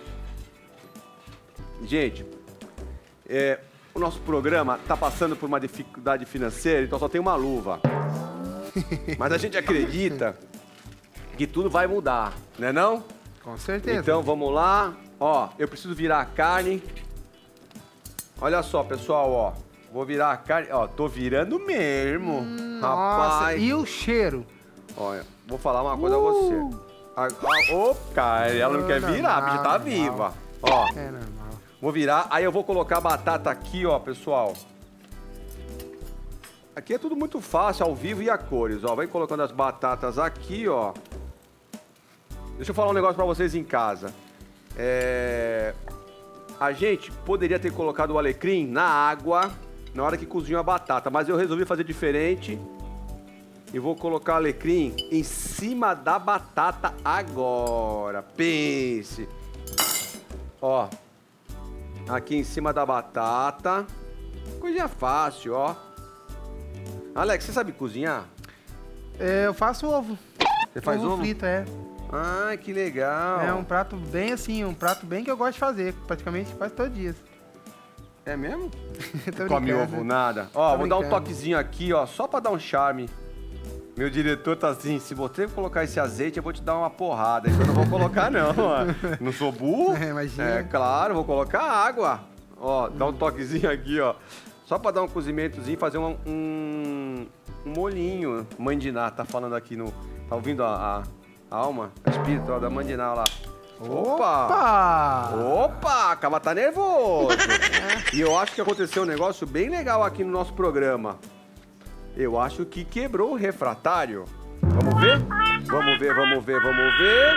Gente, é, o nosso programa tá passando por uma dificuldade financeira, então só tem uma luva. Mas a gente acredita que tudo vai mudar, né não? Com certeza. Então vamos lá. Ó, eu preciso virar a carne. Olha só, pessoal, ó. Vou virar a carne. Ó, tô virando mesmo. Hum, rapaz. Nossa, e o cheiro? Olha, vou falar uma coisa Uh. a você. A, a, ô, cara, ela não quer Normal, virar, a bicha tá normal. viva. Ó, É normal. vou virar. Aí eu vou colocar a batata aqui, ó, pessoal. Aqui é tudo muito fácil, ao vivo e a cores, ó. Vai colocando as batatas aqui, ó. Deixa eu falar um negócio pra vocês em casa. É... A gente poderia ter colocado o alecrim na água na hora que cozinhou a batata, mas eu resolvi fazer diferente. E vou colocar o alecrim em cima da batata agora. Pense. Ó. Aqui em cima da batata. Coisinha fácil, ó. Alex, você sabe cozinhar? É, eu faço ovo. Você faz ovo? frito, é. Ai, que legal. É um prato bem assim, um prato bem que eu gosto de fazer, praticamente quase todos os dias. É mesmo? Tô Come brincando. ovo nada. Ó, Tô vou dar um brincando. toquezinho aqui, ó, só pra dar um charme. Meu diretor tá assim, se você colocar esse azeite, eu vou te dar uma porrada. Então eu não vou colocar, não. Ó. Não sou burro. É, imagina. É, claro, vou colocar água. Ó, dá um toquezinho aqui, ó. Só pra dar um cozimentozinho, fazer um, um, um molhinho. Mandiná, tá falando aqui no... Tá ouvindo a, a alma? A espírito ó, da Mandiná, ó lá. Opa! Opa! Opa! Acaba tá nervoso. E eu acho que aconteceu um negócio bem legal aqui no nosso programa. Eu acho que quebrou o refratário. Vamos ver? Vamos ver, vamos ver, vamos ver.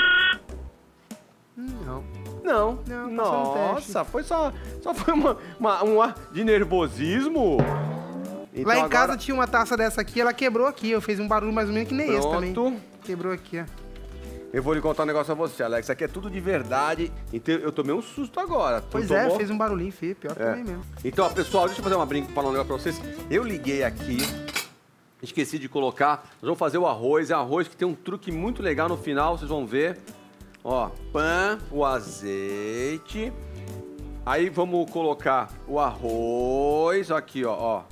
Não. Não. Não, passou no teste. Nossa, foi só, só foi uma, uma, um ar de nervosismo. Então Lá em agora- casa tinha uma taça dessa aqui, ela quebrou aqui. Eu fiz um barulho mais ou menos que nem esse também. Pronto. Quebrou aqui, ó. Eu vou lhe contar um negócio a você, Alex. Isso aqui é tudo de verdade. Então eu tomei um susto agora. Tu Pois tomou? é, fez um barulhinho feio, pior É. também mesmo. Então, ó, pessoal, deixa eu fazer uma brinca, falar um negócio pra vocês. Eu liguei aqui, esqueci de colocar. Nós vamos fazer o arroz. É arroz que tem um truque muito legal no final, vocês vão ver. Ó, pã, o azeite. Aí vamos colocar o arroz. Aqui, ó, ó.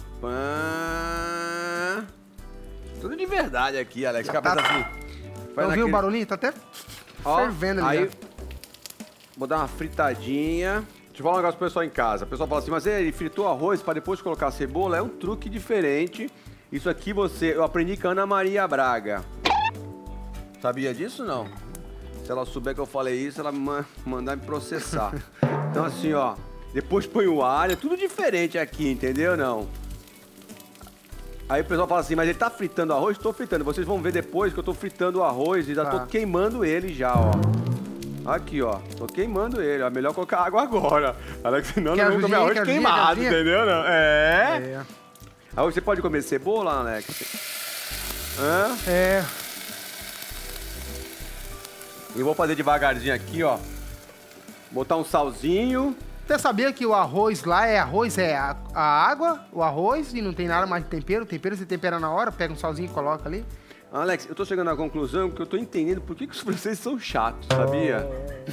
Pã. Tudo de verdade aqui, Alex. Já Cabeça tá- assim. Faz Não viu o naquele- barulhinho? Tá até Ó, fervendo ali. aí, já. vou dar uma fritadinha. Deixa eu falar um negócio pro pessoal em casa. O pessoal fala assim, mas ele fritou arroz para depois colocar a cebola? É um truque diferente. Isso aqui você... Eu aprendi com a Ana Maria Braga. Sabia disso, não? Se ela souber que eu falei isso, ela vai mandar me processar. Então assim, ó. Depois põe o alho. É tudo diferente aqui, entendeu, não? Aí o pessoal fala assim, mas ele tá fritando arroz? Tô fritando. Vocês vão ver depois que eu tô fritando o arroz e já Tá. tô queimando ele já, ó. Aqui, ó. Tô queimando ele. É melhor colocar água agora. Alex, senão Quer não vamos comer ajudinha? arroz Quer ajudinha? queimado, Quer ajudinha? entendeu? Não? É. É. Aí você pode comer cebola, Alex? Hã? É. E vou fazer devagarzinho aqui, ó. Botar um salzinho. Você sabia que o arroz lá é arroz, é a, a água, o arroz, e não tem nada mais de tempero? O tempero você tempera na hora, pega um salzinho e coloca ali. Alex, eu tô chegando à conclusão que eu tô entendendo por que, que os franceses são chatos, sabia?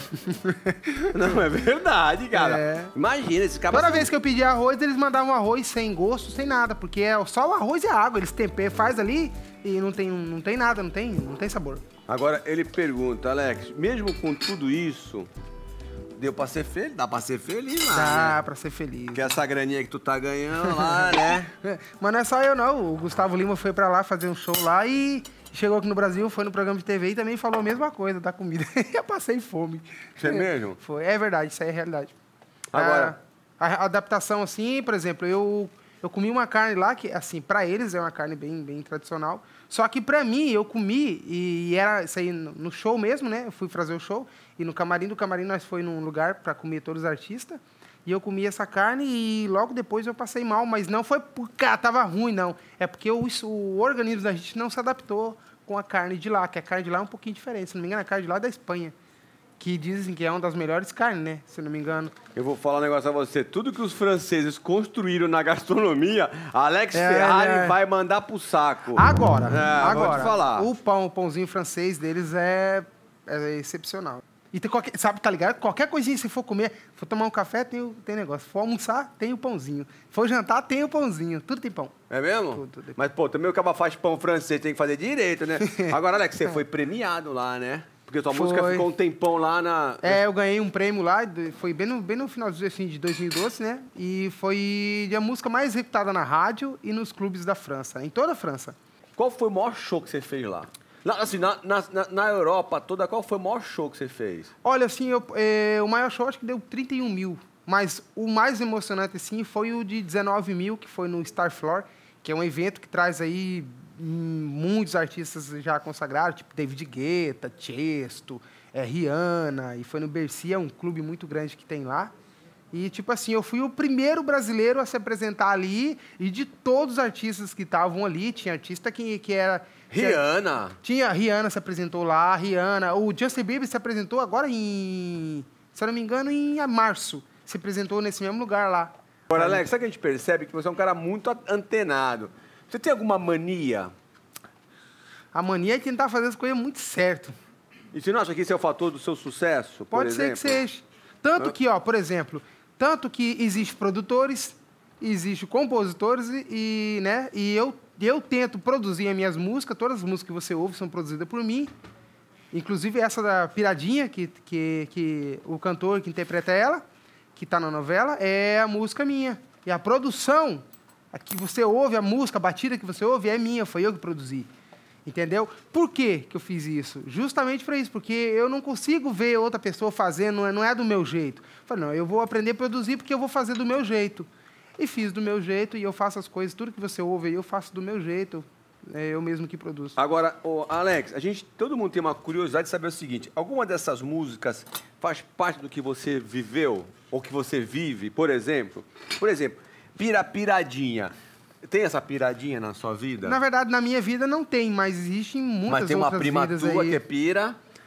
Não, é verdade, cara. É. Imagina, esse cara... Toda vez que eu pedi arroz, eles mandavam arroz sem gosto, sem nada, porque é só o arroz e a água. Eles temperam, faz ali e não tem, não tem nada, não tem, não tem sabor. Agora, ele pergunta, Alex, mesmo com tudo isso, deu pra ser feliz? Dá pra ser feliz lá, Dá né? pra ser feliz. Porque essa graninha que tu tá ganhando lá, né? É, mas não é só eu, não. O Gustavo Lima foi pra lá fazer um show lá e chegou aqui no Brasil, foi no programa de T V e também falou a mesma coisa da comida. Eu passei fome. Isso é mesmo? Foi. É verdade, isso aí é realidade. Agora- A, a adaptação, assim, por exemplo, eu, eu comi uma carne lá que, assim, pra eles é uma carne bem, bem tradicional. Só que pra mim, eu comi e era isso aí no no show mesmo, né? Eu fui fazer o show e no camarim do camarim nós foi num lugar pra comer todos os artistas. E eu comi essa carne e logo depois eu passei mal, mas não foi porque ah, tava ruim, não. É porque o, isso- o organismo da gente não se adaptou com a carne de lá, que a carne de lá é um pouquinho diferente. Se não me engano, a carne de lá é da Espanha, que dizem que é uma das melhores carnes, né? Se não me engano. Eu vou falar um negócio a você. Tudo que os franceses construíram na gastronomia, Alex É, Ferrari é. vai mandar pro saco. Agora, É, vou agora, te falar. o pão, o pãozinho francês deles é, é excepcional. E tem qualquer, sabe, tá ligado? Qualquer coisinha que você for comer, for tomar um café, tem, o- tem negócio. For almoçar, tem o pãozinho. For jantar, tem o pãozinho. Tudo tem pão. É mesmo? Tudo, tudo. Mas, pô, também o cara faz pão francês, tem que fazer direito, né? Agora, Alex, você foi premiado lá, né? Porque tua música Foi. ficou um tempão lá na... É, eu ganhei um prêmio lá, de- foi bem no, bem no finalzinho assim, de dois mil e doze, né? E foi a música mais executada na rádio e nos clubes da França, em toda a França. Qual foi o maior show que você fez lá? Na, assim, na, na, na- na Europa toda, qual foi o maior show que você fez? Olha, assim, eu, é, o maior show acho que deu trinta e um mil. Mas o mais emocionante, assim, foi o de dezenove mil, que foi no Star Floor, que é um evento que traz aí hum, muitos artistas já consagrados, tipo David Guetta, Tiesto, é, Rihanna, e foi no Bercy, é um clube muito grande que tem lá. E, tipo assim, eu fui o primeiro brasileiro a se apresentar ali, e de todos os artistas que estavam ali, tinha artista que, que era... que era- Rihanna. tinha, a Rihanna se apresentou lá, a Rihanna. O Justin Bieber se apresentou agora em, se eu não me engano, em março. Se apresentou nesse mesmo lugar lá. Agora, Alex, sabe que a gente percebe que você é um cara muito antenado. Você tem alguma mania? A mania é tentar fazer as coisas muito certo. E você não acha que esse é o fator do seu sucesso, por Pode ser exemplo? que seja. Tanto que, ó, por exemplo, tanto que existe produtores, existe compositores e, e, né, e eu, eu tento produzir as minhas músicas, todas as músicas que você ouve são produzidas por mim. Inclusive essa da Piradinha, que, que, que o cantor que interpreta ela, que está na novela, é a música minha. E a produção, a que você ouve, a música, a batida que você ouve, é minha, foi eu que produzi. Entendeu? Por que que eu fiz isso? Justamente para isso, porque eu não consigo ver outra pessoa fazendo, não é, não é do meu jeito. Falei, não, eu vou aprender a produzir porque eu vou fazer do meu jeito. E fiz do meu jeito e eu faço as coisas, tudo que você ouve aí, eu faço do meu jeito. É eu mesmo que produzo. Agora, ô, Alex, a gente, todo mundo tem uma curiosidade de saber o seguinte: alguma dessas músicas faz parte do que você viveu ou que você vive, por exemplo? Por exemplo, Pirapiradinha. Tem essa piradinha na sua vida? Na verdade, na minha vida não tem, mas existem muitas Mas tem uma outras prima vidas tua aí. que é pira.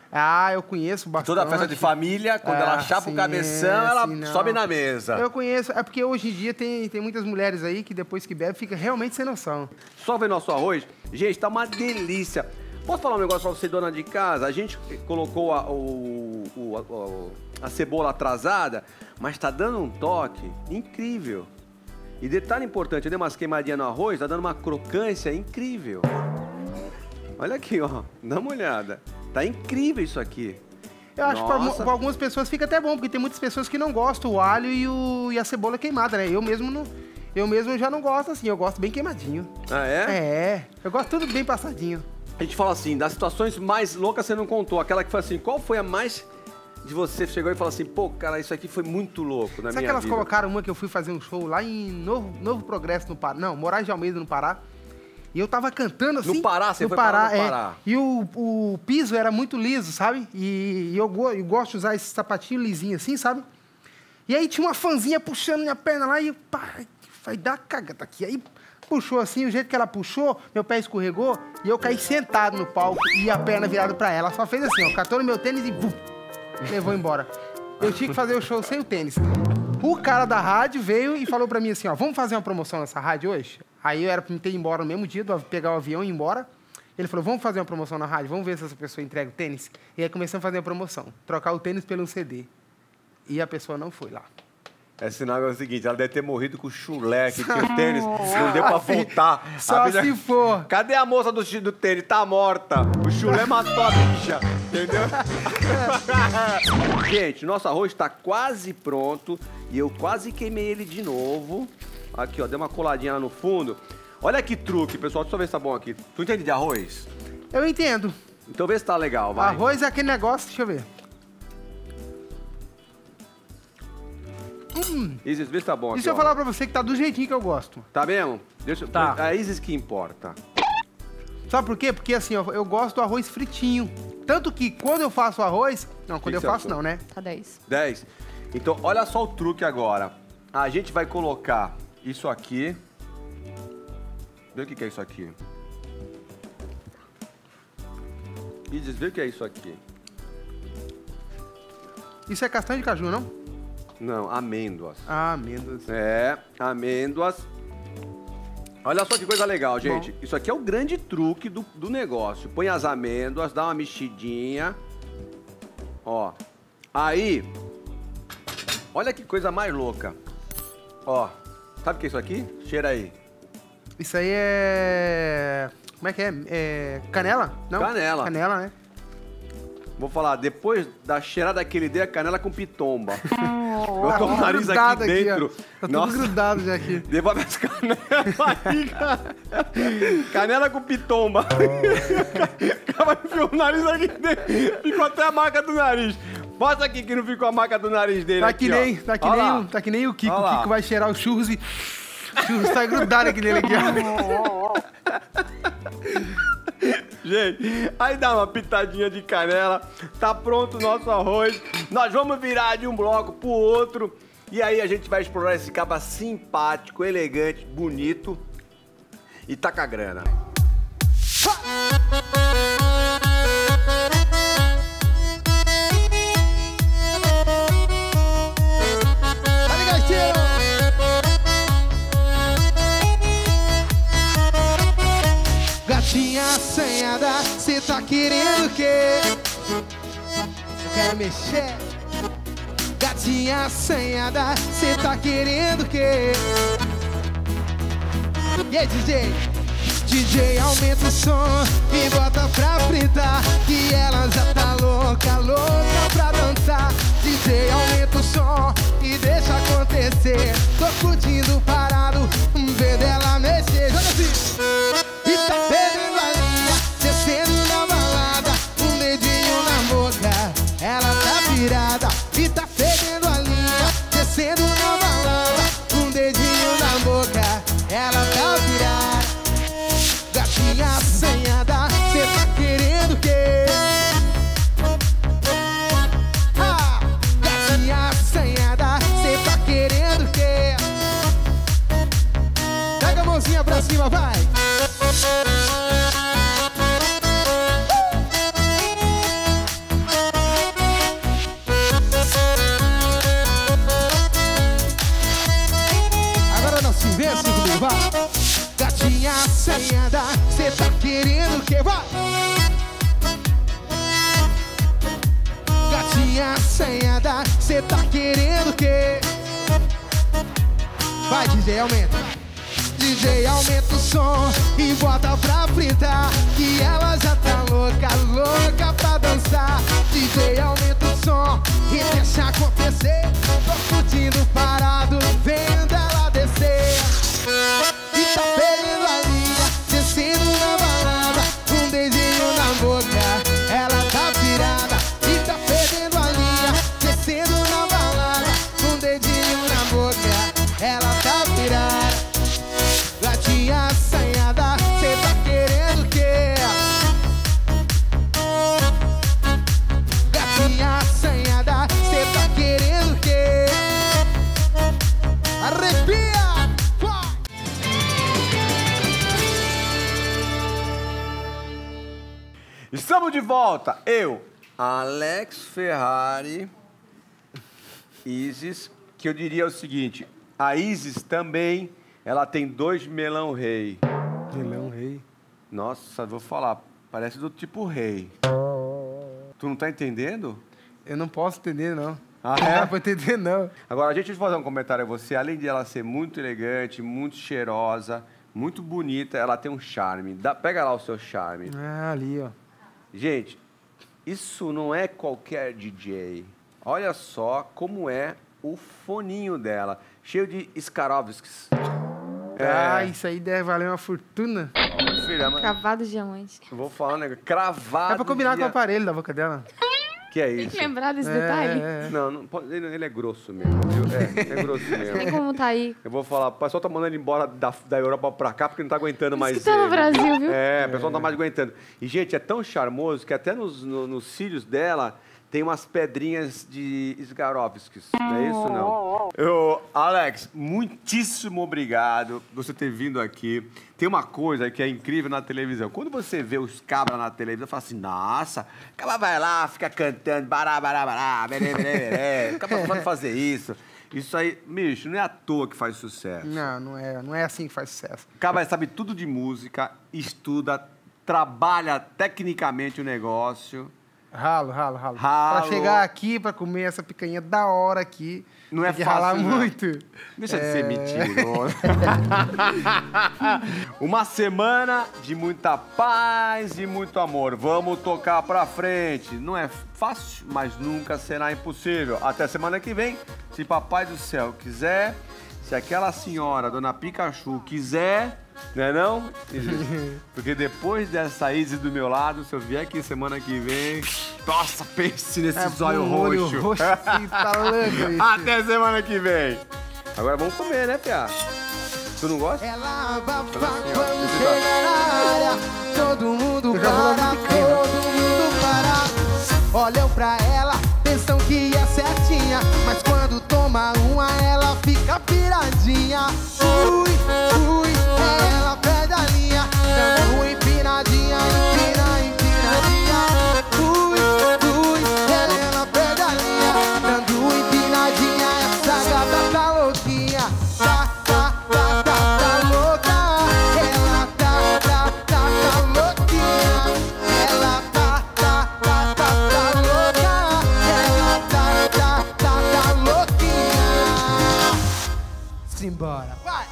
Ah, eu conheço bastante. Toda festa de família, quando Ah, ela chapa sim, o cabeção, é, ela sim, não. sobe na mesa. Eu conheço, é porque hoje em dia tem, tem muitas mulheres aí que depois que bebe fica realmente sem noção. Só ver nosso arroz. Gente, tá uma delícia. Posso falar um negócio pra você, dona de casa? A gente colocou a, o, o, a, a cebola atrasada, mas tá dando um toque incrível. E detalhe importante, eu dei umas queimadinhas no arroz, tá dando uma crocância incrível. Olha aqui, ó. Dá uma olhada. Tá incrível isso aqui. Eu acho Nossa. que para algumas pessoas fica até bom, porque tem muitas pessoas que não gostam o alho e, o, e a cebola queimada, né? Eu mesmo não, eu mesmo já não gosto assim, eu gosto bem queimadinho. Ah, é? É, eu gosto tudo bem passadinho. A gente fala assim, das situações mais loucas você não contou. Aquela que foi assim, qual foi a mais de você chegou e falou assim, pô, cara, isso aqui foi muito louco na Sabe minha que elas vida. colocaram uma que eu fui fazer um show lá em Novo, Novo Progresso, no Pará? Não, Moraes de Almeida, no Pará. E eu tava cantando assim... No Pará? Você no foi Pará, parar no é. Pará. E o, o piso era muito liso, sabe? E, e eu, go- eu gosto de usar esse sapatinho lisinho assim, sabe? E aí tinha uma fãzinha puxando minha perna lá e eu, pá, vai dar cagada aqui. Aí puxou assim, o jeito que ela puxou, meu pé escorregou e eu caí sentado no palco e a perna virada pra ela. Ela só fez assim, ó, catou no meu tênis e bum, levou embora. Eu tinha que fazer o show sem o tênis. O cara da rádio veio e falou pra mim assim, ó, vamos fazer uma promoção nessa rádio hoje? Aí eu era pra me ter ido embora no mesmo dia, pegar o avião e ir embora. Ele falou, vamos fazer uma promoção na rádio, vamos ver se essa pessoa entrega o tênis. E aí começamos a fazer a promoção, trocar o tênis pelo um C D. E a pessoa não foi lá. É sinal é o seguinte, ela deve ter morrido com o chulé, que tinha o tênis, não deu pra voltar. Só A bicha- se for. Cadê a moça do, do tênis? Tá morta. O chulé matou a bicha, entendeu? Gente, nosso arroz tá quase pronto e eu quase queimei ele de novo. Aqui, ó, deu uma coladinha lá no fundo. Olha que truque, pessoal, deixa eu ver se tá bom aqui. Tu entende de arroz? Eu entendo. Então vê se tá legal, vai. Arroz é aquele negócio, deixa eu ver. Hum, Isis, vê se tá bom aqui, deixa eu ó. falar pra você que tá do jeitinho que eu gosto. Tá mesmo? Deixa eu... Tá. É a Isis que importa. Sabe por quê? Porque assim, ó, eu gosto do arroz fritinho. Tanto que quando eu faço arroz... Não, quando que eu você faço achou? não, né? Tá dez. dez. Então, olha só o truque agora. A gente vai colocar isso aqui. Vê o que que é isso aqui. Isis, vê o que é isso aqui. Isso é castanha de caju, não? Não, amêndoas. Ah, amêndoas. É, amêndoas. Olha só que coisa legal, gente. Isso aqui é o grande truque do, do negócio. Põe as amêndoas, dá uma mexidinha. Ó. Aí, olha que coisa mais louca. Ó, sabe o que é isso aqui? Cheira aí. Isso aí é... Como é que é? É canela? Não? Canela. Canela, né? Vou falar, depois da cheirada daquele dele, é canela com pitomba. Eu Tá tô com o nariz grudado aqui dentro. ó. Tá tudo Nossa, grudado já aqui. devolve as canelas aí, cara. Canela com pitomba. Acaba de enfiar o nariz aqui dentro. Ficou até a marca do nariz. Mostra aqui que não ficou a marca do nariz dele. Tá aqui, que, ó. nem, tá, que Ó nem lá. o, tá que nem o Kiko. Ó O lá. Kiko vai cheirar os churros e... O churros tá grudado aqui nele aqui, ó. Gente, aí dá uma pitadinha de canela, tá pronto o nosso arroz. Nós vamos virar de um bloco pro outro e aí a gente vai explorar esse caba simpático, elegante, bonito e tá com a grana. Olha, gaiteiro! Gatinha assanhada, cê tá querendo o quê? Eu quero mexer. Gatinha assanhada, cê tá querendo o quê? E aí, D J? D J, aumenta o som e bota pra fritar, que ela já tá louca, louca pra dançar. D J, aumenta o som e deixa acontecer. Tô curtindo parado, vendo ela mexer. Joga assim. E tá perdendo a linha, descendo na balada, um dedinho na boca, ela tá virada. E tá perdendo a linha, descendo na balada, um dedinho na boca, ela tá virada. Gatinha assanhada, cê tá querendo o quê? Ah, gatinha assanhada, cê tá querendo o quê? quê? Vai! Gatinha assanhada, cê tá querendo o quê? Vai, D J, aumenta. D J, aumenta o som e bota pra fritar, que ela já tá louca, louca pra dançar. D J, aumenta o som e deixa acontecer. Tô curtindo parado, vendo ela descer. E tá perdendo a linha, descendo na balada, um beijinho na boca, ela tá pirada. E tá perdendo a linha, descendo na balada, um dedinho na boca, ela tá pirada. Gatinha assanhada, cê tá querendo o quê? Gatinha assanhada, cê tá querendo o quê? Arrepia! Vai! Estamos de volta. Eu, Alex Ferrari, Isis, que eu diria o seguinte, a Isis também, ela tem dois melão rei. Melão rei. Nossa, vou falar, parece do tipo rei. Tu não tá entendendo? Eu não posso entender, não. Ah, Não é? dá pra entender, não. Agora, a gente vai fazer um comentário a você. Além de ela ser muito elegante, muito cheirosa, muito bonita, ela tem um charme. Dá, pega lá o seu charme. Ah, ali, ó. Gente, isso não é qualquer D J. Olha só como é o foninho dela. Cheio de Swarovskis. Ah, isso aí deve valer uma fortuna. Filha, mas Cravado de diamante. eu vou falar um negócio. Cravado. É pra combinar de- com o aparelho da boca dela. Que é Tem isso? que lembrar desse É, detalhe. é, é. Não, não pode- ele, ele é grosso mesmo, viu? É, é grosso mesmo. Tem como tá aí. Eu vou falar, o pessoal tá mandando ele embora da, da Europa pra cá porque não tá aguentando mais que tá no ele. Brasil, viu? É, o pessoal não tá mais aguentando. E, gente, é tão charmoso que até nos, no- nos cílios dela tem umas pedrinhas de Swarovskis. Não é isso, não? Eu, Alex, muitíssimo obrigado por você ter vindo aqui. Tem uma coisa que é incrível na televisão. Quando você vê os cabras na televisão, fala assim, nossa, o cabra vai lá, fica cantando, bará, bará, bará, berê, berê, berê. O cabra pode fazer isso. Isso aí, bicho, não é à toa que faz sucesso. Não, não é, não é assim que faz sucesso. O cara sabe tudo de música, estuda, trabalha tecnicamente o negócio. Ralo, ralo, ralo. Ralo. Pra chegar aqui, pra comer essa picanha da hora aqui. Não é tem que fácil, ralar não. muito. Deixa de É. ser mentiroso. Uma semana de muita paz e muito amor. Vamos tocar pra frente. Não é fácil, mas nunca será impossível. Até semana que vem, se Papai do Céu quiser, se aquela senhora, Dona Pikachu, quiser, não é não? Porque depois dessa Isis do meu lado, se eu vier aqui semana que vem, nossa, pense nesse É, zóio um olho roxo. roxo assim, tá louco isso. Até semana que vem. Agora vamos comer, né, Pia? Tu não gosta? Ela abafa assim, ó. quando Esse chega na área. Todo mundo Eu já vou para, dar uma picanha. todo mundo para. Olham pra ela, pensam que é certinha, mas quando toma uma, ela fica piradinha. Ui, ui, ela perde a linha, dando uma empinadinha, empina, empinadinha. Ui, ui, ela perde a linha, dando uma empinadinha. Essa gata tá louquinha, tá, tá, tá, tá, tá louca. Ela tá, tá, tá, tá louquinha. Ela tá, tá, tá, tá, tá louca. Ela tá, tá, tá, tá louquinha. Simbora, vai!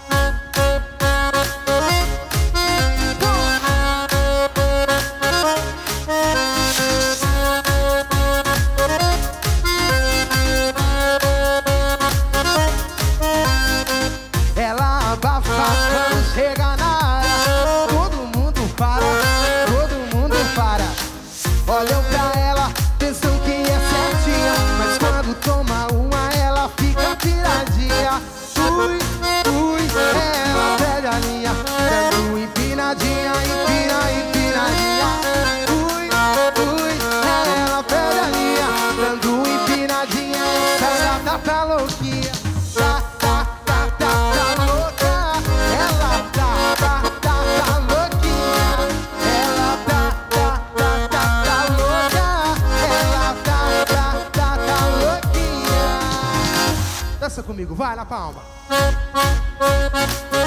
Ela abafa quando chega na área. Todo mundo para, todo mundo para. Olham pra ela, pensam que é certinha, mas quando toma uma, ela fica piradinha. Ui, ui, ela perde a linha, dando empinadinha, empina, empinadinha. Ui, ui, ela perde a linha, dando empinadinha. Essa gata tá louquinha, tá, tá, tá, tá, tá louca. Ela tá, tá, tá, tá louquinha. Ela tá, tá, tá, tá, tá louca. Ela tá, tá, tá, tá louquinha. Dança comigo, vai na palma.